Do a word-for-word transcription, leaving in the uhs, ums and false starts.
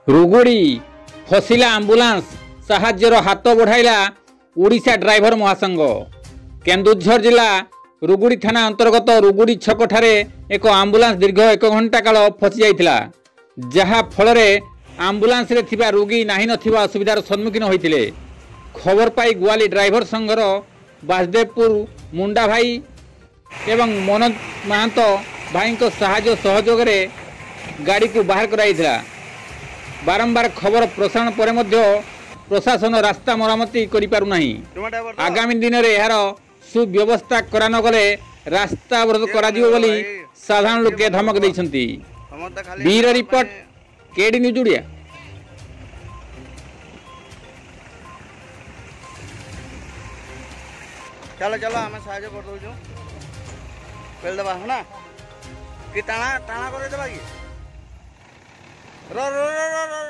रुगुड़ी फसिला ambulance साहाज्यर हाथ बढ़ाइला Odisha driver महासंघ। केन्दुझर जिला रुगुड़ी थाना अंतर्गत रुगुड़ी छक ठारे एक आंबुलांस दीर्घ एक घंटा काल फसी जाइथिला, जहा फल आंबुलांस रे थिबा रोगी नाही नथिबा असुविधार सम्मुखीन होइथिले। खबर पाई गुआली ड्राइवर संघर बासदेवपुर मुंडा भाई एवं मनोज महांत भाई को साहाय्य सहयोग रे गाड़ी को बाहर कराइथिला। बारंबार खबर प्रसारण पर मध्य प्रशासन रास्ता मरामती करि पारु नाही। आगामी दिन रे यार सुव्यवस्था करा न गले रास्ता अवरोध करा दियो बोली साधारण लोके धमक दैछंती। Bir report KD news Odia. चलो चलो हमें साहाय्य कर दो पेल दबा है ना कि टाणा टाणा कर देबा कि रो रो रो रो